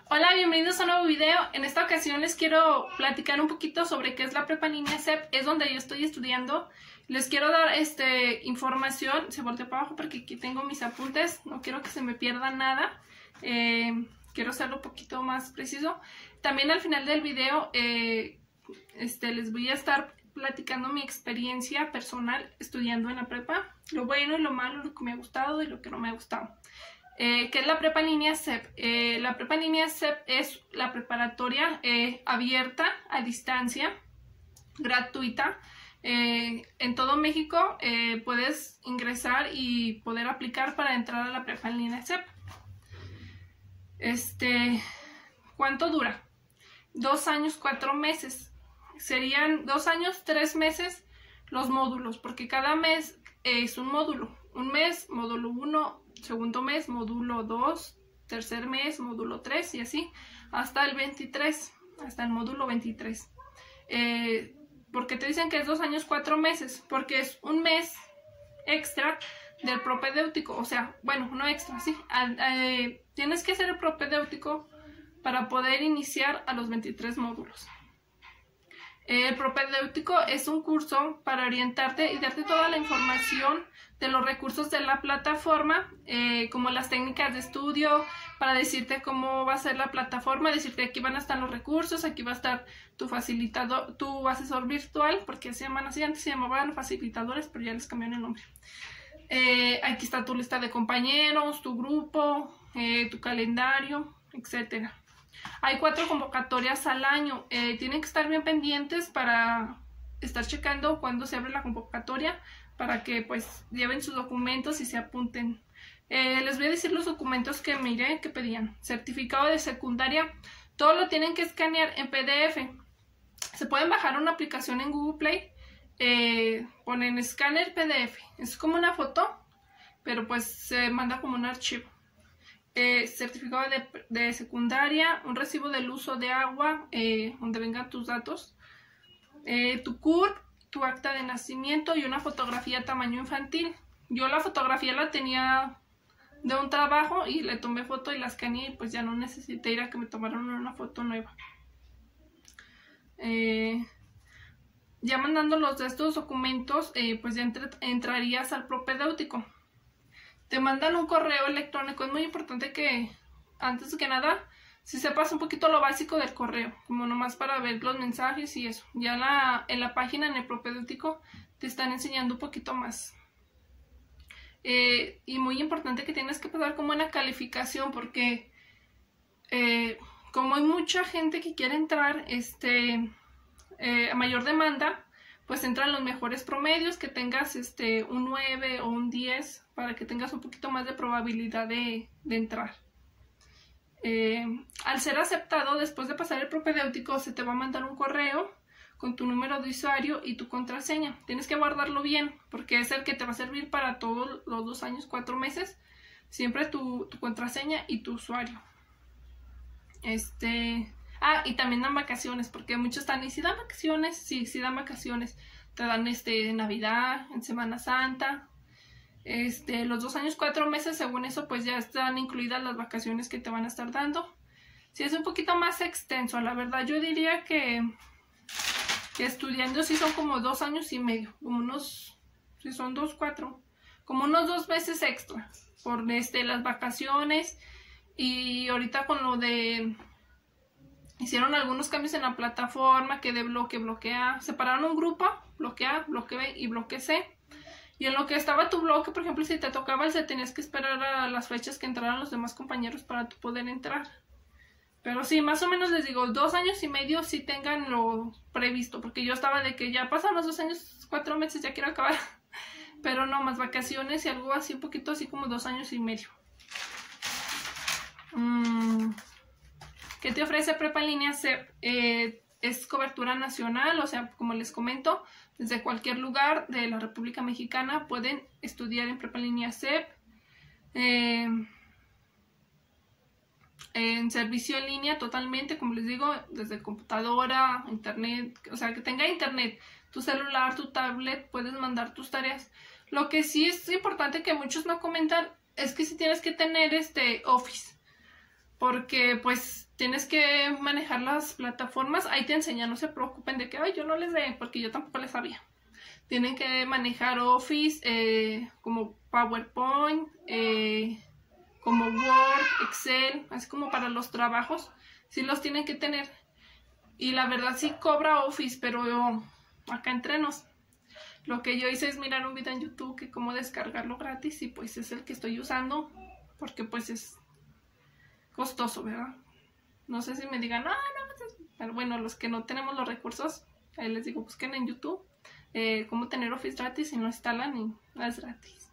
Hola, bienvenidos a un nuevo video. En esta ocasión les quiero platicar un poquito sobre qué es la prepa en línea CEP. Es donde yo estoy estudiando. Les quiero dar información. Se volteó para abajo porque aquí tengo mis apuntes. No quiero que se me pierda nada. Quiero hacerlo un poquito más preciso. También al final del video les voy a estar platicando mi experiencia personal estudiando en la prepa. Lo bueno y lo malo, lo que me ha gustado y lo que no me ha gustado. ¿Qué es la prepa en línea CEP? La prepa en línea CEP es la preparatoria abierta a distancia, gratuita. En todo México puedes ingresar y poder aplicar para entrar a la prepa en línea CEP. ¿Cuánto dura? 2 años, 4 meses. Serían 2 años, 3 meses los módulos, porque cada mes es un módulo. Un mes, módulo 1, segundo mes, módulo 2, tercer mes, módulo 3 y así, hasta el 23, hasta el módulo 23. ¿Por qué te dicen que es 2 años, 4 meses? Porque es un mes extra del propedéutico, o sea, bueno, no extra, sí. Tienes que hacer el propedéutico para poder iniciar a los 23 módulos. El propedéutico es un curso para orientarte y darte toda la información de los recursos de la plataforma, como las técnicas de estudio, para decirte cómo va a ser la plataforma, decirte aquí van a estar los recursos, aquí va a estar tu facilitador, tu asesor virtual, porque se llaman así, antes se llamaban facilitadores, pero ya les cambiaron el nombre. Aquí está tu lista de compañeros, tu grupo, tu calendario, etcétera. Hay 4 convocatorias al año. Tienen que estar bien pendientes para estar checando cuándo se abre la convocatoria, para que pues lleven sus documentos y se apunten. Les voy a decir los documentos que miré que pedían. Certificado de secundaria. Todo lo tienen que escanear en PDF. Se pueden bajar una aplicación en Google Play. Ponen escáner PDF. Es como una foto, pero pues se manda como un archivo. Certificado de secundaria, un recibo del uso de agua, donde vengan tus datos, tu CURP, tu acta de nacimiento y una fotografía tamaño infantil. Yo la fotografía la tenía de un trabajo y le tomé foto y la escaneé y pues ya no necesité ir a que me tomaran una foto nueva. Ya mandándolos de estos documentos, pues ya entrarías al propedéutico. Te mandan un correo electrónico. Es muy importante que, antes que nada, si sepas un poquito lo básico del correo, como nomás para ver los mensajes y eso. Ya en la página, en el propedéutico, te están enseñando un poquito más. Y muy importante que tienes que pasar como una calificación, porque como hay mucha gente que quiere entrar, a mayor demanda, pues entran los mejores promedios, que tengas un 9 o un 10 para que tengas un poquito más de probabilidad de entrar. Al ser aceptado, después de pasar el propedéutico, se te va a mandar un correo con tu número de usuario y tu contraseña. Tienes que guardarlo bien, porque es el que te va a servir para todos los 2 años, 4 meses. Siempre tu contraseña y tu usuario. Y también dan vacaciones, porque muchos están, ¿y si dan vacaciones? Sí, sí dan vacaciones. Te dan en Navidad, en Semana Santa. Los 2 años, 4 meses, según eso, pues ya están incluidas las vacaciones que te van a estar dando. Sí, es un poquito más extenso, la verdad. Yo diría que estudiando sí son como 2 años y medio, como unos, si son 2, 4, como unos 2 meses extra por las vacaciones. Y ahorita con lo de... Hicieron algunos cambios en la plataforma, que de bloque A. Separaron un grupo, bloque A, bloque B y bloque C. Y en lo que estaba tu bloque, por ejemplo, si te tocaba el C, tenías que esperar a las fechas que entraran los demás compañeros para tú poder entrar. Pero sí, más o menos les digo, 2 años y medio sí tengan lo previsto. Porque yo estaba de que ya pasan los 2 años, 4 meses, ya quiero acabar. Pero no, más vacaciones y algo así, un poquito así como 2 años y medio. ¿Qué te ofrece prepa en línea CEP? Es cobertura nacional, o sea, como les comento, desde cualquier lugar de la República Mexicana pueden estudiar en prepa en línea CEP. En servicio en línea totalmente, como les digo, desde computadora, internet, o sea, que tenga internet, tu celular, tu tablet, puedes mandar tus tareas. Lo que sí es importante que muchos no comentan es que si tienes que tener Office, porque pues tienes que manejar las plataformas. Ahí te enseñan, no se preocupen de que, ay, yo no les sé, porque yo tampoco les sabía. Tienen que manejar Office, como PowerPoint, como Word, Excel, así como para los trabajos. Sí los tienen que tener. Y la verdad sí cobra Office, pero acá entre nos. Lo que yo hice es mirar un video en YouTube que cómo descargarlo gratis y pues es el que estoy usando porque pues es costoso, ¿verdad? No sé si me digan, no, pero bueno, los que no tenemos los recursos, ahí les digo, busquen en YouTube cómo tener Office gratis y lo instalan y no es gratis.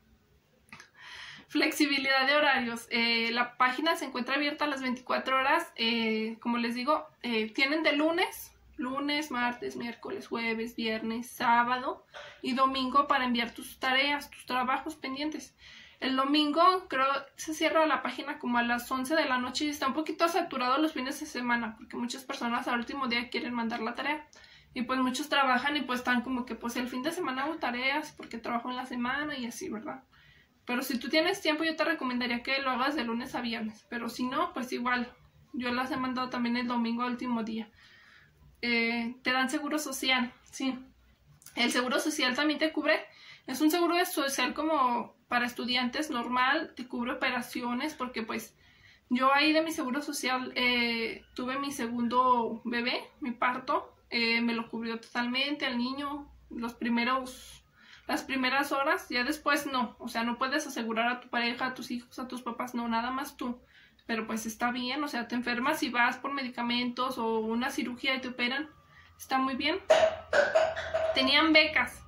Flexibilidad de horarios. La página se encuentra abierta a las 24 horas. Como les digo, tienen de lunes, martes, miércoles, jueves, viernes, sábado y domingo para enviar tus tareas, tus trabajos pendientes. El domingo creo se cierra la página como a las 11 de la noche y está un poquito saturado los fines de semana porque muchas personas al último día quieren mandar la tarea y pues muchos trabajan y pues están como que pues el fin de semana hago tareas porque trabajo en la semana y así, ¿verdad? Pero si tú tienes tiempo yo te recomendaría que lo hagas de lunes a viernes, pero si no, pues igual, yo las he mandado también el domingo al último día. Te dan seguro social, sí. El seguro social también te cubre, es un seguro social como para estudiantes normal, te cubre operaciones porque pues yo ahí de mi seguro social tuve mi segundo bebé, mi parto, me lo cubrió totalmente al niño, las primeras horas, ya después no, o sea, no puedes asegurar a tu pareja, a tus hijos, a tus papás, no, nada más tú. Pero pues está bien, o sea, te enfermas y vas por medicamentos o una cirugía y te operan, está muy bien. Tenían becas,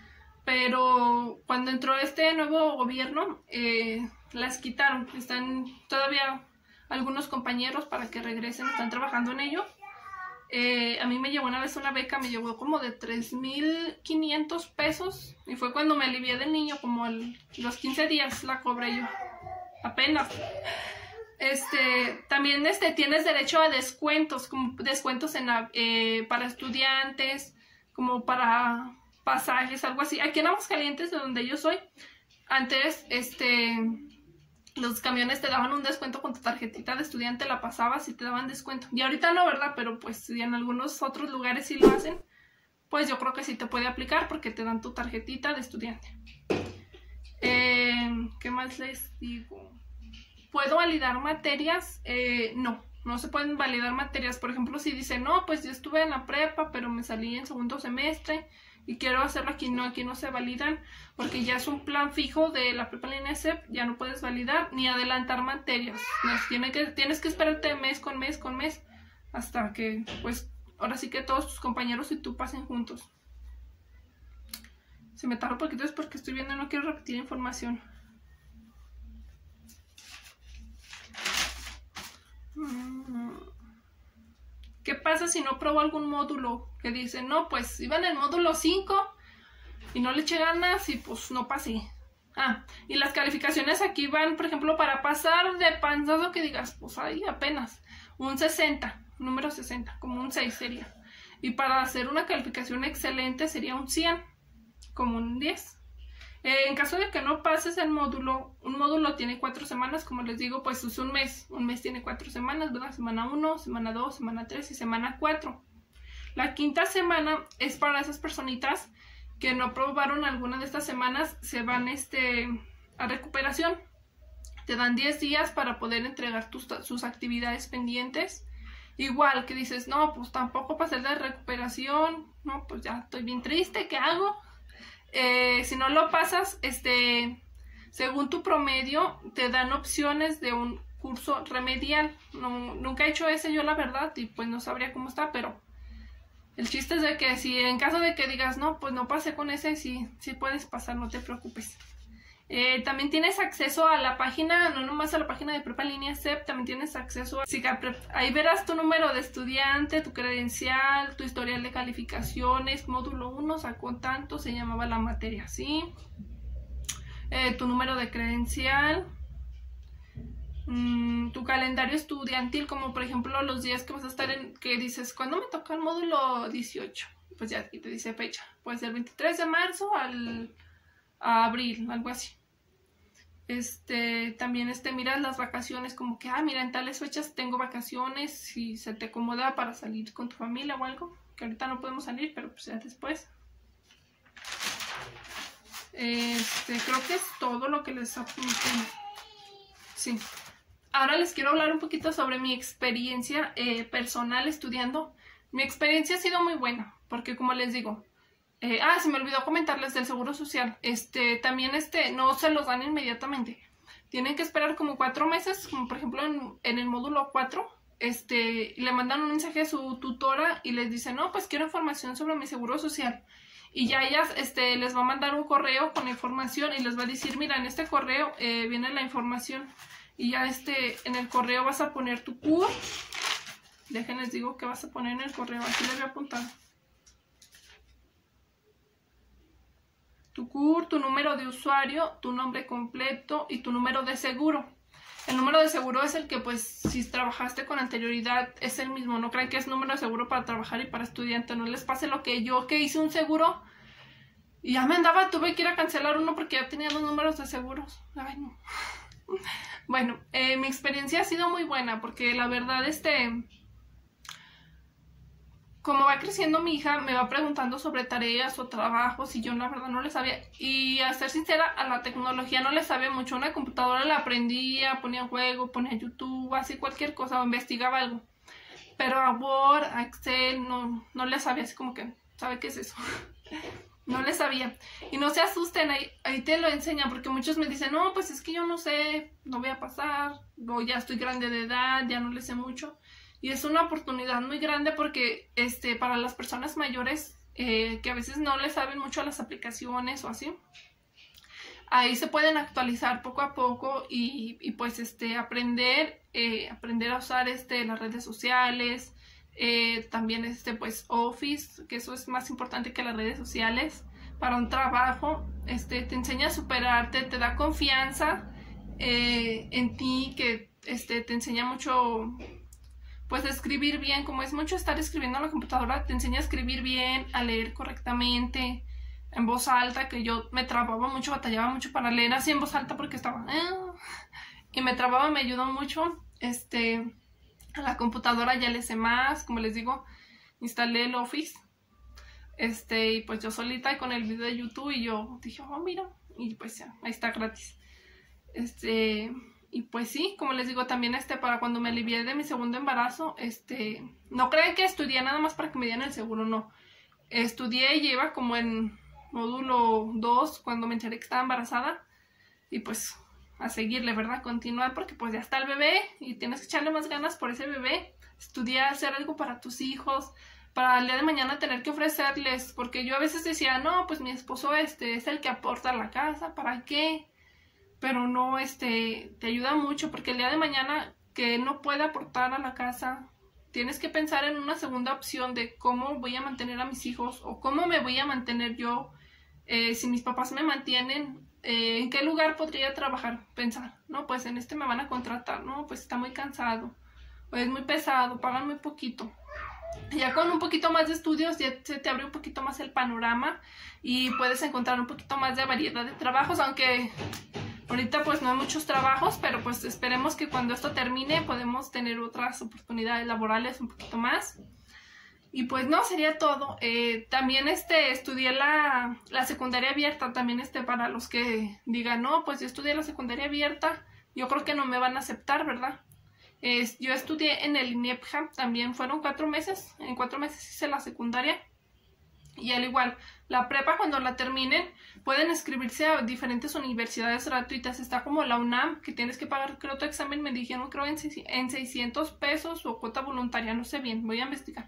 pero cuando entró este nuevo gobierno, las quitaron. Están todavía algunos compañeros para que regresen, están trabajando en ello. A mí me llevó una vez una beca, me llevó como de 3,500 pesos y fue cuando me alivié del niño, como los 15 días la cobré yo, apenas. También tienes derecho a descuentos, como descuentos para estudiantes, como para pasajes, algo así. Aquí en Aguascalientes, de donde yo soy, antes, los camiones te daban un descuento con tu tarjetita de estudiante, la pasabas y te daban descuento. Y ahorita no, ¿verdad? Pero pues si en algunos otros lugares sí lo hacen, pues yo creo que sí te puede aplicar porque te dan tu tarjetita de estudiante. ¿Qué más les digo? ¿Puedo validar materias? No se pueden validar materias. Por ejemplo, si dicen, no, pues yo estuve en la prepa, pero me salí en segundo semestre y quiero hacerlo aquí no se validan, porque ya es un plan fijo de la prepa línea SEP, ya no puedes validar ni adelantar materias. Tienes que esperarte mes con mes, hasta que, pues, ahora sí que todos tus compañeros y tú pasen juntos. Se me tardó un poquito, es porque estoy viendo y no quiero repetir información. ¿Qué pasa si no probó algún módulo? Que dice, no, pues iba en el módulo 5 y no le eché ganas y pues no pasé. Y las calificaciones aquí van, por ejemplo, para pasar de panzazo que digas, pues ahí apenas, un 60, número 60, como un 6 sería. Y para hacer una calificación excelente sería un 100, como un 10. En caso de que no pases el módulo, un módulo tiene 4 semanas, como les digo, pues es un mes. Un mes tiene 4 semanas, ¿verdad? Semana 1, semana 2, semana 3 y semana 4. La quinta semana es para esas personitas que no aprobaron alguna de estas semanas, se van a recuperación. Te dan 10 días para poder entregar sus actividades pendientes. Igual que dices, no, pues tampoco pasé de recuperación, no, pues ya estoy bien triste, ¿qué hago? Si no lo pasas, según tu promedio, te dan opciones de un curso remedial. Nunca he hecho ese yo, la verdad, y pues no sabría cómo está, pero el chiste es de que si en caso de que digas, no, pues no pasé con ese, sí puedes pasar, no te preocupes. También tienes acceso a la página, no nomás a la página de Prepa Línea SEP, también tienes acceso a Cicaprep. Ahí verás tu número de estudiante, tu credencial, tu historial de calificaciones, módulo 1 sacó tanto, se llamaba la materia así, tu número de credencial, tu calendario estudiantil, como por ejemplo los días que vas a estar que dices, ¿cuándo me toca el módulo 18? Pues ya aquí te dice fecha, puede ser 23 de marzo a abril, algo así. También miras las vacaciones, como que, mira, en tales fechas tengo vacaciones, si se te acomoda para salir con tu familia o algo, que ahorita no podemos salir, pero pues ya después. Creo que es todo lo que les apunté. Sí. Ahora les quiero hablar un poquito sobre mi experiencia personal estudiando. Mi experiencia ha sido muy buena, porque como les digo, se me olvidó comentarles del Seguro Social. También no se los dan inmediatamente. Tienen que esperar como 4 meses, como por ejemplo en el módulo 4, le mandan un mensaje a su tutora y les dicen, no, pues quiero información sobre mi Seguro Social. Y ya ellas les va a mandar un correo con la información y les va a decir, mira, en este correo viene la información. Y ya en el correo vas a poner tu CUR. Déjenles digo que vas a poner en el correo, aquí les voy a apuntar. Tu CUR, tu número de usuario, tu nombre completo y tu número de seguro. El número de seguro es el que, pues, si trabajaste con anterioridad, es el mismo. No crean que es número de seguro para trabajar y para estudiante. No les pase lo que yo, que hice un seguro y ya tuve que ir a cancelar uno porque ya tenía 2 números de seguros. Ay, no. Bueno, mi experiencia ha sido muy buena porque la verdad, como va creciendo mi hija, me va preguntando sobre tareas o trabajos y yo la verdad no le sabía. Y a ser sincera, a la tecnología no le sabía mucho. Una computadora la aprendía, ponía juego, ponía YouTube, así cualquier cosa o investigaba algo. Pero a Word, a Excel, no le sabía, así como que, ¿sabe qué es eso? No le sabía. Y no se asusten, ahí te lo enseñan, porque muchos me dicen, no, pues es que yo no sé, no voy a pasar, o ya estoy grande de edad, ya no le sé mucho. Y es una oportunidad muy grande porque para las personas mayores que a veces no le saben mucho a las aplicaciones o así, ahí se pueden actualizar poco a poco y pues aprender a usar las redes sociales, también pues Office, que eso es más importante que las redes sociales para un trabajo. Te enseña a superarte, te da confianza en ti, que te enseña mucho, pues, a escribir bien. Como es mucho estar escribiendo en la computadora, te enseña a escribir bien, a leer correctamente en voz alta, que yo me trababa mucho, batallaba mucho para leer así en voz alta porque estaba y me trababa. Me ayudó mucho. A la computadora ya le sé más, como les digo, instalé el Office, y pues yo solita y con el video de YouTube, y yo dije, oh, mira, y pues ya, ahí está gratis. Y pues sí, como les digo, también para cuando me alivié de mi segundo embarazo, no crean que estudié nada más para que me dieran el seguro, no. Estudié y iba como en módulo 2 cuando me enteré que estaba embarazada, y pues a seguirle, ¿verdad? Continuar, porque pues ya está el bebé y tienes que echarle más ganas por ese bebé. Estudiar, hacer algo para tus hijos, para el día de mañana tener que ofrecerles, porque yo a veces decía, no, pues mi esposo es el que aporta a la casa, ¿para qué? Pero no, te ayuda mucho, porque el día de mañana que no pueda aportar a la casa, tienes que pensar en una segunda opción de cómo voy a mantener a mis hijos o cómo me voy a mantener yo. Si mis papás me mantienen, ¿en qué lugar podría trabajar? Pensar, no, pues en me van a contratar, no, pues está muy cansado, o es muy pesado, pagan muy poquito. Ya con un poquito más de estudios ya se te abre un poquito más el panorama y puedes encontrar un poquito más de variedad de trabajos, aunque ahorita pues no hay muchos trabajos, pero pues esperemos que cuando esto termine podemos tener otras oportunidades laborales un poquito más. Y pues no, sería todo. También estudié la secundaria abierta, también para los que digan, no, pues yo estudié la secundaria abierta, yo creo que no me van a aceptar, ¿verdad? Yo estudié en el INEPJA, también fueron 4 meses, en 4 meses hice la secundaria. Y al igual, la prepa cuando la terminen, pueden inscribirse a diferentes universidades gratuitas. Está como la UNAM, que tienes que pagar, creo, tu examen, me dijeron, creo, en 600 pesos o cuota voluntaria, no sé bien, voy a investigar.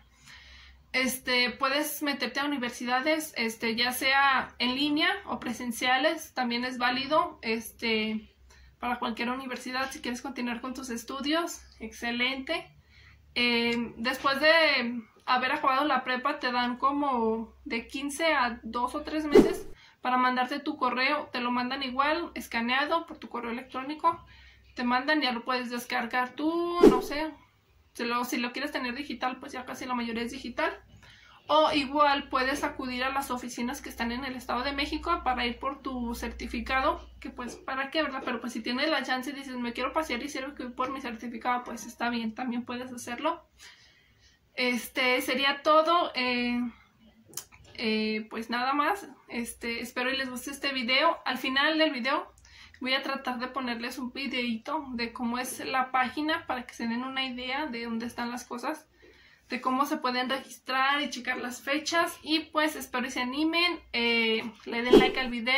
Puedes meterte a universidades, ya sea en línea o presenciales, también es válido, para cualquier universidad si quieres continuar con tus estudios, excelente. Después de haber acabado la prepa, te dan como de 15 a 2 o 3 meses para mandarte tu correo, te lo mandan igual, escaneado por tu correo electrónico, te mandan, ya lo puedes descargar tú, no sé. Si lo quieres tener digital, pues ya casi la mayoría es digital. O igual puedes acudir a las oficinas que están en el Estado de México para ir por tu certificado, que pues para qué, ¿verdad? Pero pues si tienes la chance y dices me quiero pasear y quiero que voy por mi certificado, pues está bien, también puedes hacerlo. Sería todo. Pues nada más. Espero y les guste este video. Al final del video voy a tratar de ponerles un videito de cómo es la página para que se den una idea de dónde están las cosas, de cómo se pueden registrar y checar las fechas. Y pues espero y se animen, le den like al video.